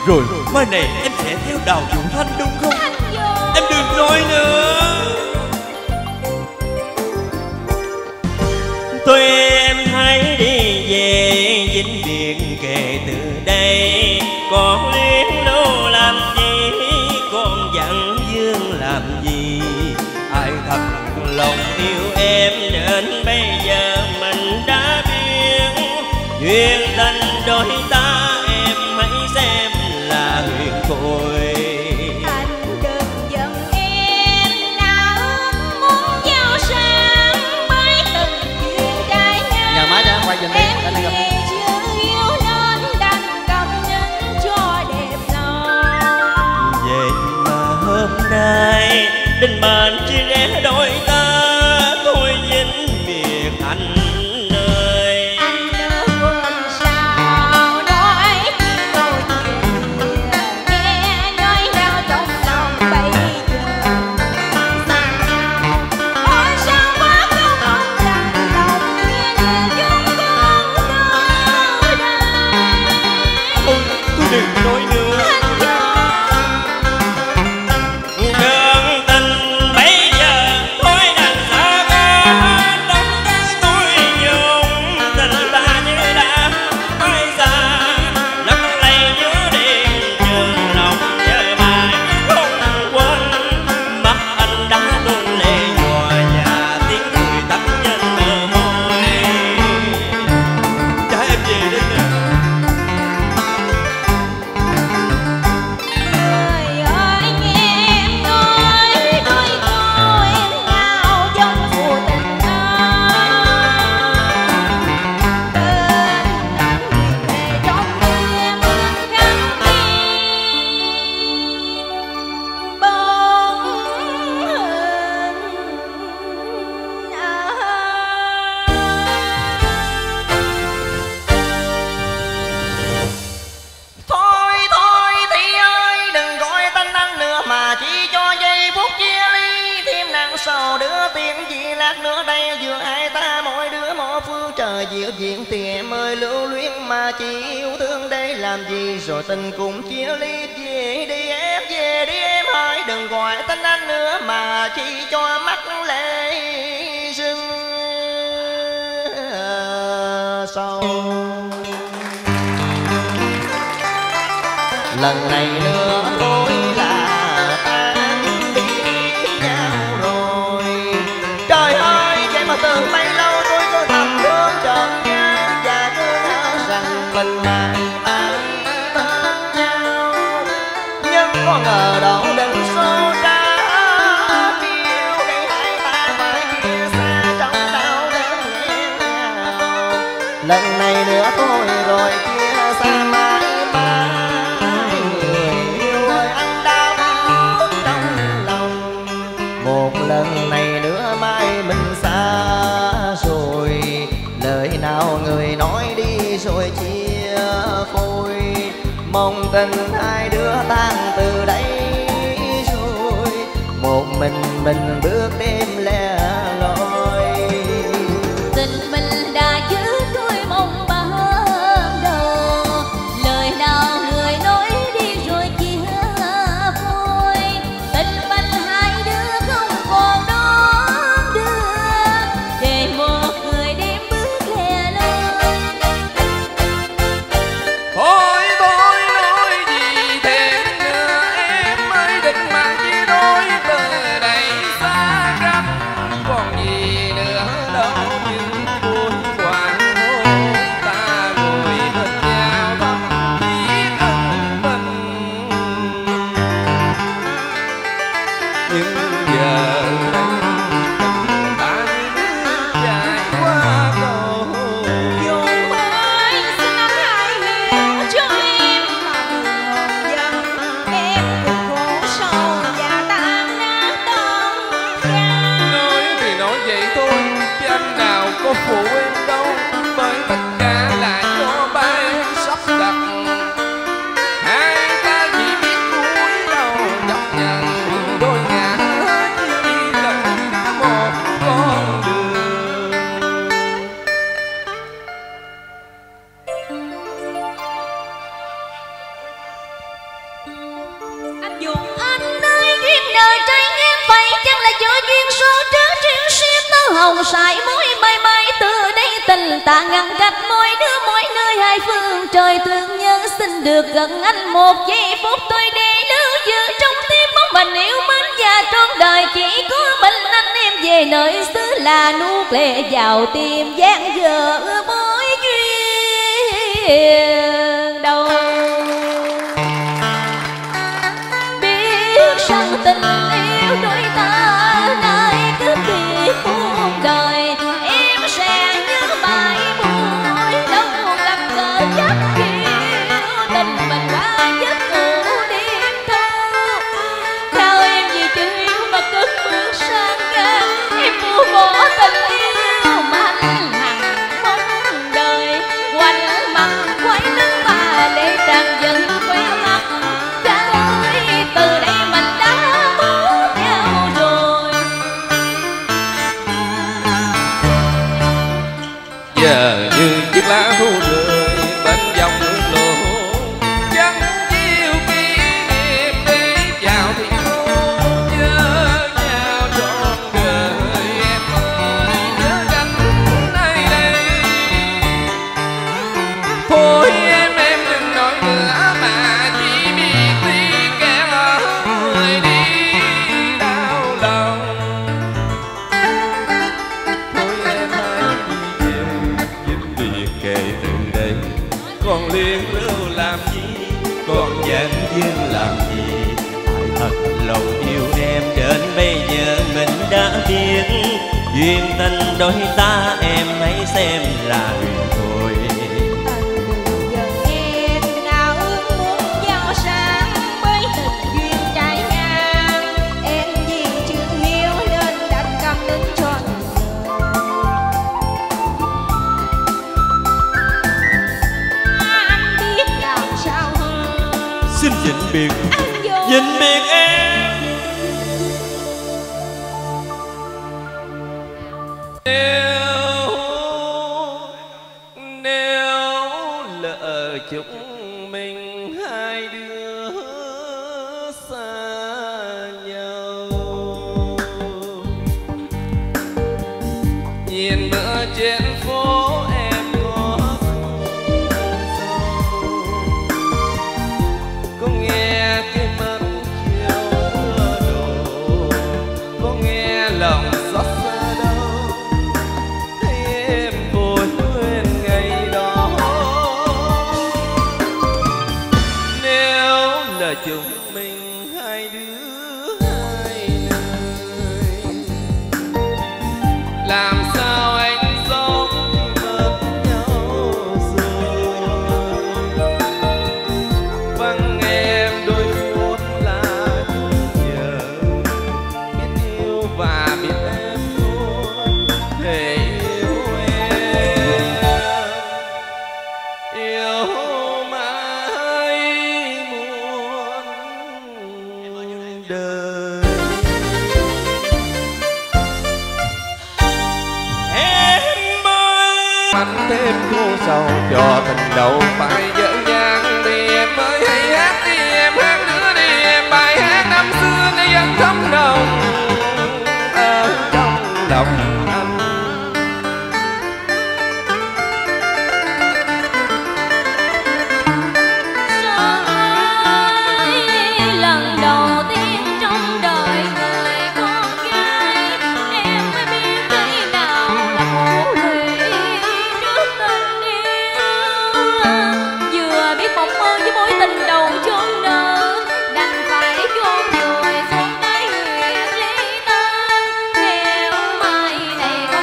Rồi mai này em sẽ theo Đào Vũ Thanh đúng không? Em đừng nói nữa. Thôi em hãy đi về Vĩnh Biệt kể từ đây. Còn Liên Đô làm gì, còn dặn Dương làm gì? Ai thật lòng yêu em đến bây giờ mình đã biết. Duyên tình đôi ta em hãy xem là huyền cội. Anh đừng giận em, đã muốn giàu sang mới từng duyên trái ngang. Nhờ má cho em quay giùm đi. Em vì chưa yêu nên đành cầm nín cho đẹp lòng. Vậy mà hôm nay định mệnh chỉ rẽ đôi ta. Thôi vĩnh biệt anh ơi. Anh đã quên sao nói khi tôi về, nghe nói đau trong lòng bây giờ xa nhau. Ôi sao quá không lành lòng như chúng con đôi đây. Thôi đừng nói nữa. Đơn tình bây giờ thôi đành xa cách. Đắm đuối tôi nhung tình ta như đã phai xa. Lấp lay nhớ đêm trường lòng chờ mãi không quên. Mắt anh đã tuôn lệ nhòa và tiếng cười tắt trên bờ môi. Cha em về đây nè. Trời ơi nghe em nói đôi cô em ngao giống phụ tình ơi. Tên anh về trong đêm khăn tim bóng hình Thôi thôi Thi ơi, đừng gọi tên anh nữa mà chỉ cho giây phút chia ly thêm nặng sầu đứa tiếng gì lát nữa đây vừa hai ta mỗi đứa mỗi phương trời diệu diện thì em ơi lưu luyến mà chỉ yêu thương đây làm gì rồi tình cùng chia ly. Về đi em hỡi, đừng gọi tên anh nữa mà chỉ cho mắt lệ rưng sầu. Lần này nữa thôi là tan biết nhau rồi. Trời ơi vậy mà từ mấy lâu tôi cứ thầm thương trọn nhớ và cứ ngỡ rằng mình mãi mãi bên nhau. Nhưng có ngờ đâu định số ra kêu để hai ta phải chia xa trong đau đớn nghẹn ngào. Lần này nữa thôi rồi chia xa mãi mãi. Người yêu ơi anh đã bước trong lòng. Một lần này nữa mai mình xa rồi. Lời nào người nói đi rồi chia phôi. Mong tình hai đứa tan từ đây rồi. Một mình bước đêm lẻ loi. tình mình đã giữ đôi mong ban đầu. Lời nào người nói đi rồi chia phôi. Tình mình hai đứa không còn đón đưa, để một người đêm bước lẻ loi. Thôi thôi nói gì thêm nữa em ơi, đừng mang chia đôi từ đây xa cách. tình ta ngăn cách mỗi đứa mỗi nơi hai phương. Trời thương nhớ xin được gần anh một giây phút tôi để lưu giữ trong tim bóng mình yêu mến và trọn đời chỉ có mình anh em về nơi xứ là nuốt lệ vào tim gian dở mối duyên đầu. Biết rằng tình yêu đôi ta nay cứ biệt muôn đời, em sẽ nhớ mãi buổi đâu gặp gỡ chắc yêu tình mình qua giấc ngủ đêm thâu. Sao em vì chữ yêu mà cất bước sang ngang, em buông bỏ tình yêu mà anh hằng mong đời. Quanh mặt quay lưng và lệ tràn dần quay mắt. Cha ơi từ đây mình đã mất nhau rồi. Giờ như chiếc lá thu rơi bên dòng nước lộ, chẳng chiều kỷ niệm đi vào thiên thu. Nhớ nhau trọn đời em ơi, nhớ gánh nơi đây. Thôi em đừng nói nữa mà chỉ biết đi kẻ người đi đau lòng. Thôi em hãy đi về vĩnh biệt kể từ đây. Còn liên lưu làm gì, còn Giận dưng làm gì, phải thật lòng yêu em đến bây giờ mình đã biết. Duyên tình đôi ta em hãy xem là huyền thôi. Giờ em nào ước muốn giao sáng với tình duyên trái ngang. Em vì chưa yêu nên đành câm nín cho đời. Anh biết làm sao hơn. Xin vĩnh biệt, Anh vô vĩnh biệt em. Nếu lỡ chúng mình hai đứa xa nhau, nhìn bữa trên phố em có có nghe cái mắt chiều mưa đổ, có nghe lòng xót xa đau, thấy em vội quên ngày đó. Nếu là chúng mình hai đứa hai nơi, làm sao anh sống khi mất nhau rồi. Vắng em đôi phút là nhớ, biết yêu và biết em thôi để yêu em, yêu mãi muôn đời. Em ơi, Anh thêm cô sầu cho tình đầu phải dở dang. Đi em ơi hãy hát đi em, hát nữa đi em, bài hát năm xưa này vẫn thấm nồng ở trong lòng anh. lần đầu tiên trong đời người con gái, em mới biết thế nào là khổ lụy trước tình yêu. Vừa biết mộng mơ với mối tình đầu chôn nợ, đành phải chôn vùi xuống đáy huyệt ly tan. Theo mai này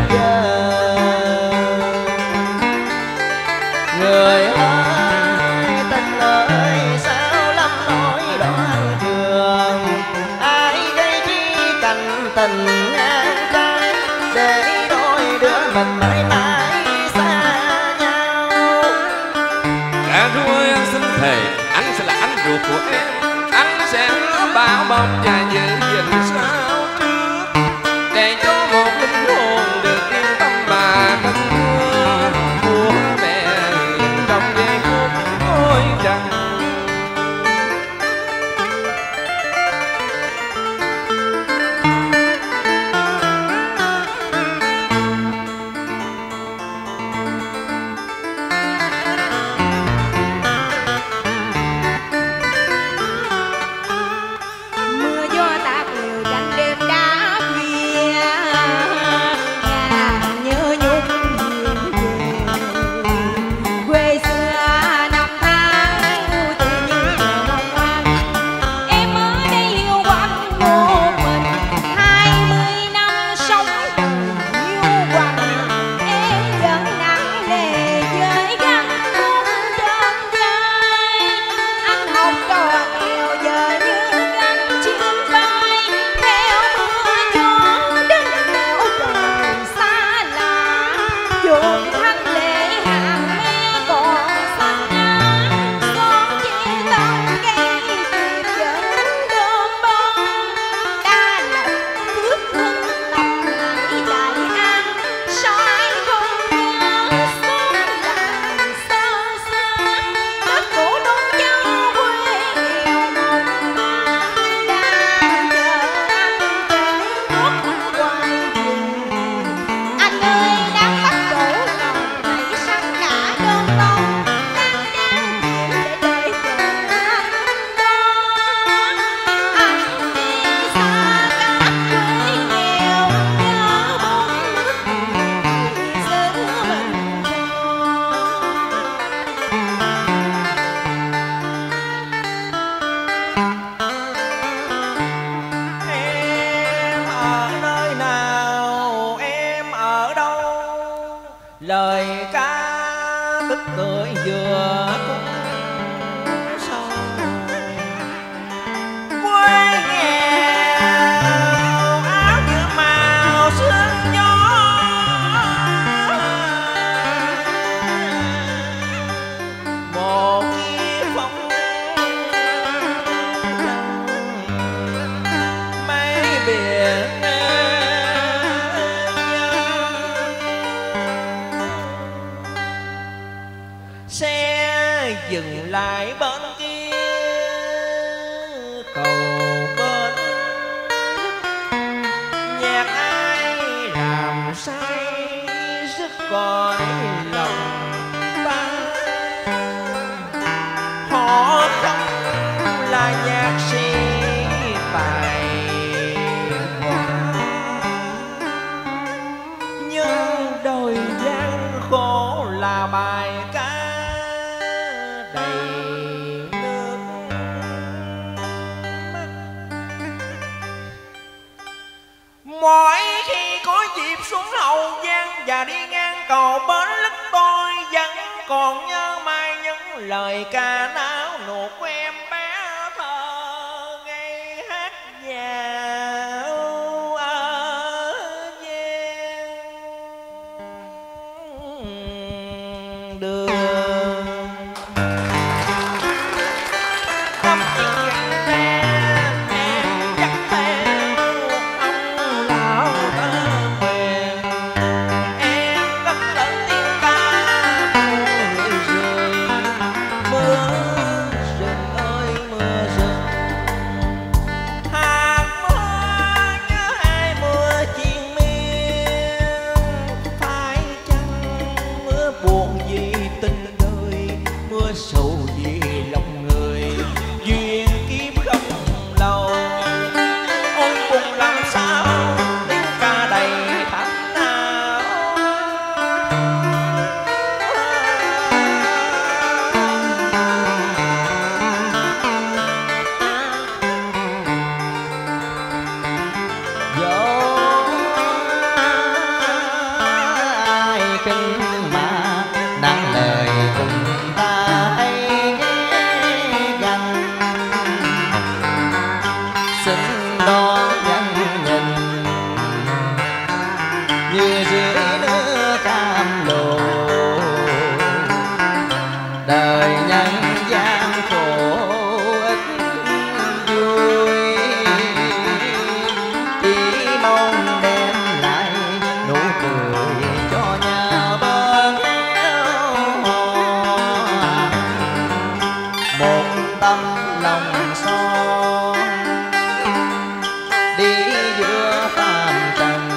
giờ. Người ơi tình ơi sao lắm nỗi đoạn trường, ai gây chi cảnh tình ngang trái để đôi đứa mình mãi mãi xa nhau. Cả ru ơi anh xin thề anh sẽ là anh ruột của em, anh sẽ bảo bọc và giữ gìn sao trước để cho một linh hồn được yên tâm mà cất thương của mẹ trong giây phút hối trăng. Mưa gió tạt lều tranh đêm đã khuya, nhà nhớ nhung hiền về quê xưa năm tháng vui tươi như chờ mong manh. Em ở đây yêu quạnh một mình 20 năm sống đời yêu quạnh, em vẫn nặng nề với gắn khúc trên vai. Anh học trò nghèo giờ như gánh chim bay, theo mưa gió đến nẻo trời xa lạ. Chốn thanh lệ hàng mi còn xanh ngát, xóm chia tâm ghen kịp dẫn đơm bông. Đa lộc phước hưng lòng lại đại an, sao ai không nhớ xóm làng sơ xa. Đất cũ đón nhau quê nghèo mộng màng, đang chờ anh trở nước quay về. Anh ơi đang bắt đổ lòng hãy săn cả đơn bông, đang đang để chờ anh đó. Anh đi xa cát quê nghèo, nhớ bốn nước xứ mình rồi. Em ở nơi nào, em ở đâu, lời ca tức tưởi vừa cũng sâu. Quê nghèo áo giữa màu sương gió, một chiếc phong mấy biển xe dừng lại bên kia cầu bên, nhạc ai làm say sức cõi lòng ta. Họ không là nhạc sĩ tài hoa, nhưng đời gian khổ là bài ca đầy nước mắt. Mỗi khi có dịp xuống Hậu Giang và đi ngang cầu bến lức, tôi vẫn còn nhớ mãi những lời ca náo nuột của em bé thơ ngây hát dạo ở gian đường. Tâm tình gắn ra em dắt theo ông lão thơ quyền, em cất lên tiếng ca mưa rơi. Mưa rừng ơi mưa rừng, hạt mưa nhớ ai mưa triền miên. Phải chăng mưa buồn vì tình đời kinh mà nặng lời cùng ta hay ghé gần, xin đón nhân nhìn như dưới nước cam lộ, đời nhân gian khổ ít vui, chỉ mong đem lại nụ cười cho nhà bên một tấm lòng son đi giữa phàm trần,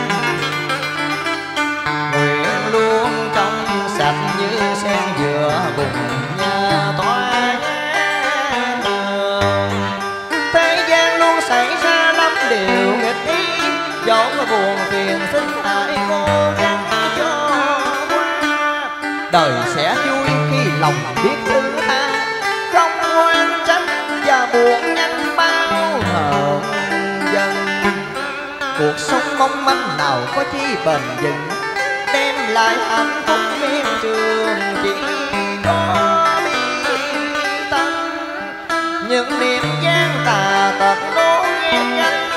nguyện luôn trong sạch như sen giữa bụng nhà tỏa tường. Thế gian luôn xảy ra lắm điều nghịch ý, dẫu có buồn phiền xin hãy cố gắng cho qua, đời sẽ vui khi lòng biết thứ tha, không oan trách và buồn nhanh bao hờn dần. Cuộc sống mong manh nào có chi bền vững, đem lại hạnh phúc miên trường chỉ có bi tâm. Những niềm gian tà tật đố nghe gánh